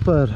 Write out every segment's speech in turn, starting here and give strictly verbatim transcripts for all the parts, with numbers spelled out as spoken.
super.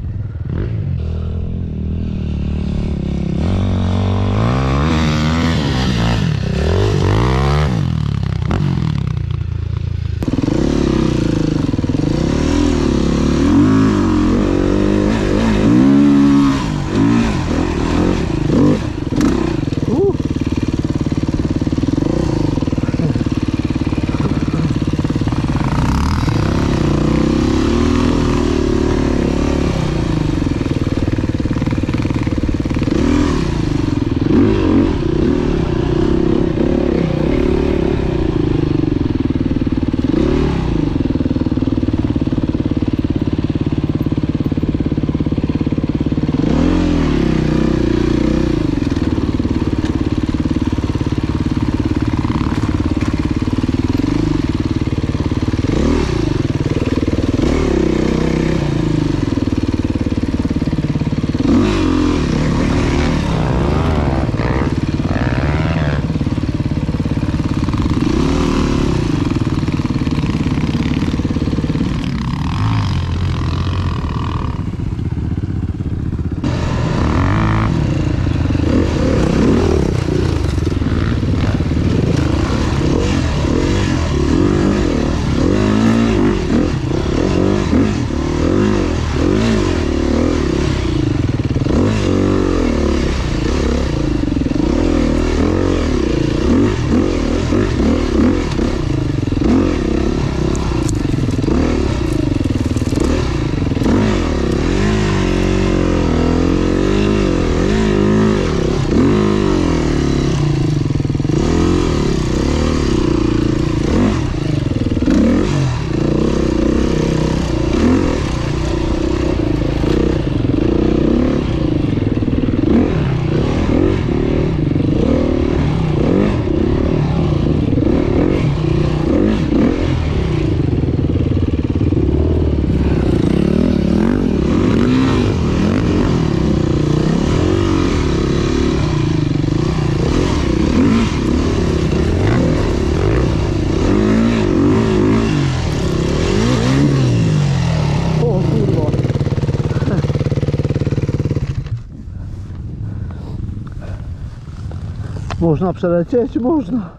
Można przelecieć? Można.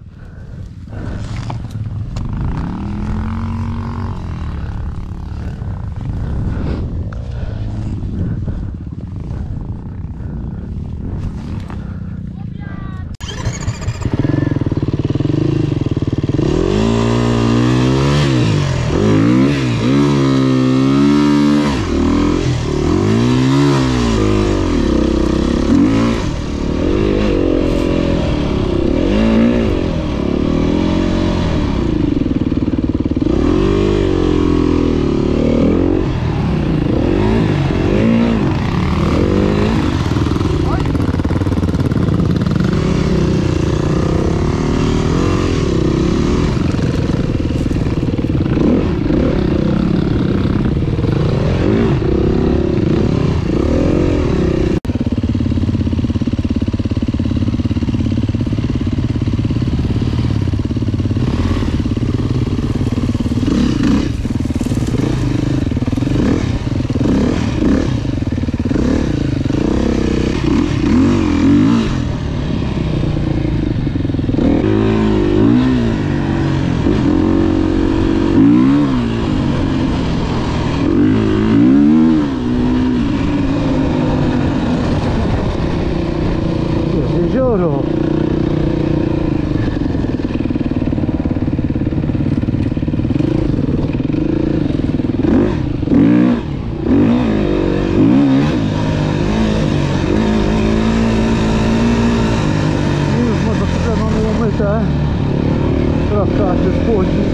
Jezioro. Już motocykle mamy umyte. Teraz trzeba się spłodzić.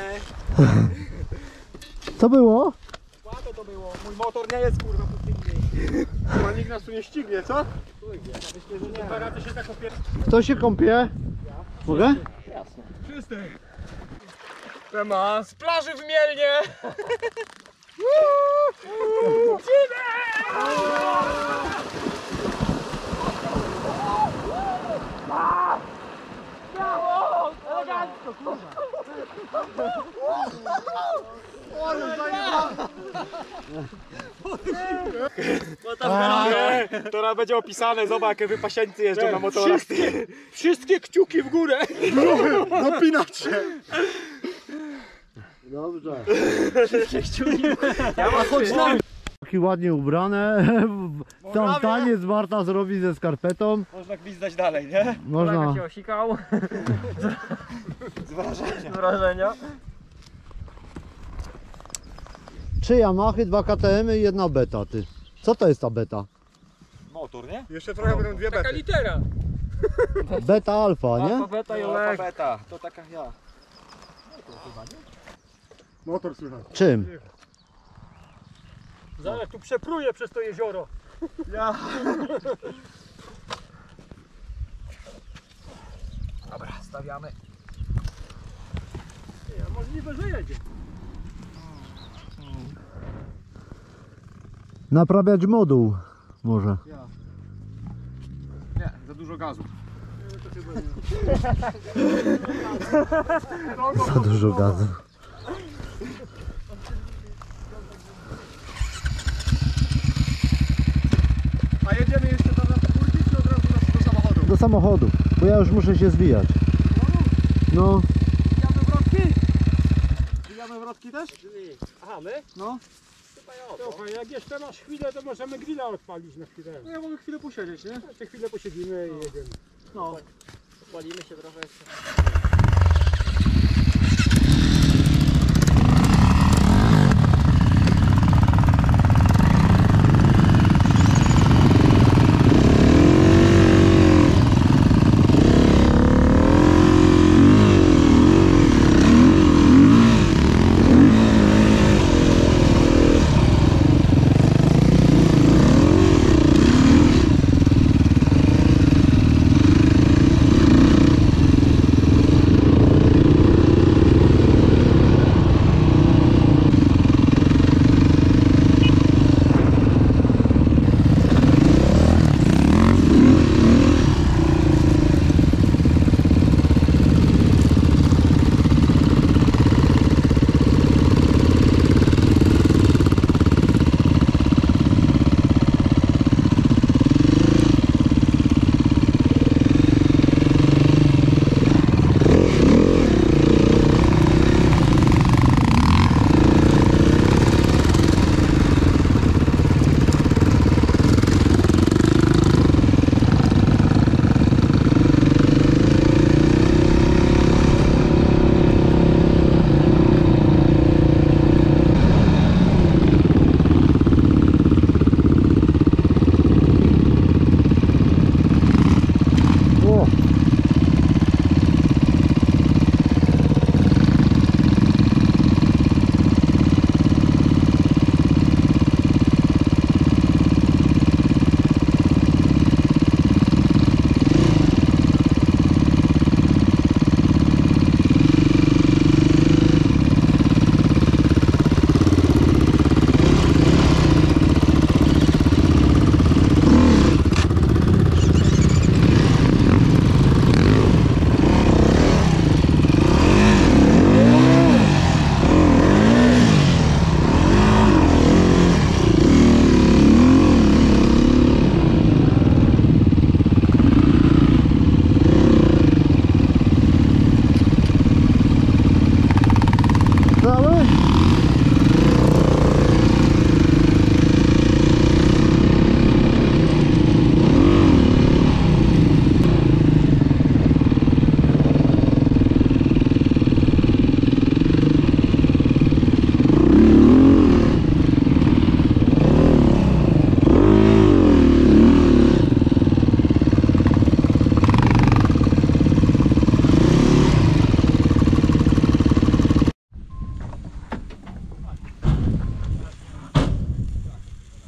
Co było? Słabe to było. Mój motor nie jest kurwa pustynny. Chyba nikt nas tu nie ścignie, co? Myślę, że nie. Dwa razy się tak opier... Kto się kąpie? Mogę? Jasne. Wszyscy. Tema z plaży w Mielnie. Elegancko, kurwa. Teraz będzie opisane, zobacz jakie wypasięcy jeżdżą na motorach. Wszystkie, wszystkie kciuki w górę. Dopinać się. Dobrze. Wszystkie kciuki. Ja mam choć na... Taki ładnie ubrane. Tam taniec Marta zrobi ze skarpetą. Można gwizdać dalej, nie? Można. się osikał. Z wrażenia. Z wrażenia. Trzy Yamahy, dwa K T M y i jedna beta, ty. Co to jest ta beta? Motor, nie? Jeszcze trochę będą dwie bety. Taka litera. Beta alfa, nie? Alfa, beta i olek. Alfa, beta. To taka ja. Motor słychać. Czym? Zaraz tu przepruję przez to jezioro. Ja. Dobra, stawiamy. Nie, możliwe, że jedzie. Naprawiać moduł może. Ja. Nie, za dużo gazu. Za dużo gazu. A jedziemy jeszcze tam na podwórki, czy od razu do samochodu? Do samochodu, bo ja już muszę się zwijać. No. Wijamy wrotki? Wijamy wrotki też? Aha, my? No. Słuchaj, jak jeszcze masz chwilę, to możemy grilla odpalić na chwilę. No ja mogę chwilę posiedzieć, nie? Jeszcze chwilę posiedzimy i jedziemy. No. Odpalimy się trochę jeszcze.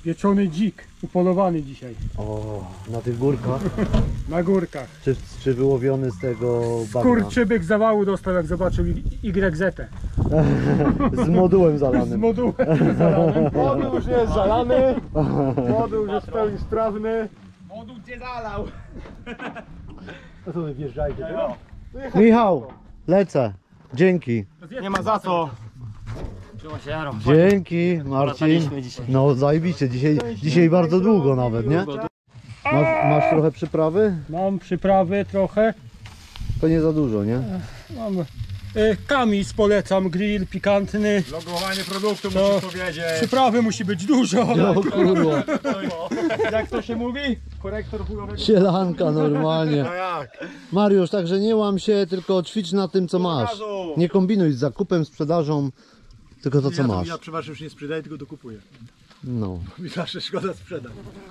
Pieczony dzik, upolowany dzisiaj. O, na tych górkach. Na górkach. Czy, czy wyłowiony z tego bagna? Kurczybyk zawału dostał, jak zobaczył Y Z. Z modułem Z zalanym. modułem zalanym. Moduł już jest zalany. Moduł już jest w pełni sprawny. Moduł cię zalał. No to wy wjeżdżajcie. Michał, lecę. Dzięki. Nie ma za co. Dzięki, Marcin. No zajebiście, dzisiaj, dzisiaj bardzo długo nawet, nie? Masz, masz trochę przyprawy? Mam przyprawy trochę. To nie za dużo, nie? Mam y, kamis, polecam, grill pikantny. Logowanie produktu To- musisz powiedzieć. Przyprawy musi być dużo. O kurwa, Jak to się mówi? Korektor chujowego. sielanka normalnie. No jak? Mariusz, także nie łam się, tylko ćwicz na tym co masz. Nie kombinuj z zakupem, sprzedażą, tylko to co ja, masz. Ja przeważnie już nie sprzedaję, tylko dokupuję. No. Mi zawsze szkoda sprzedać.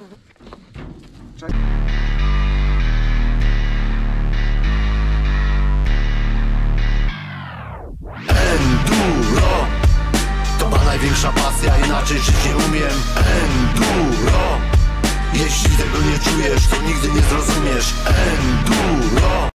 Enduro to ma największa pasja, inaczej żyć nie umiem. Enduro, jeśli tego nie czujesz, to nigdy nie zrozumiesz. Enduro.